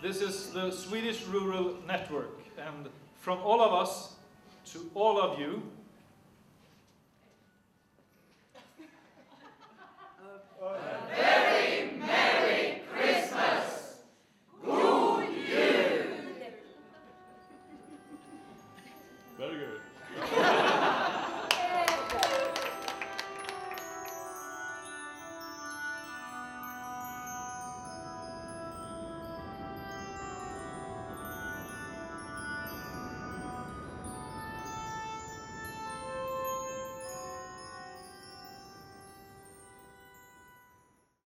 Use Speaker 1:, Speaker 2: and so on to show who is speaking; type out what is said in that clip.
Speaker 1: This is the Swedish Rural Network, and from all of us to all of you,
Speaker 2: a very Merry Christmas! God Jul!
Speaker 1: Very good.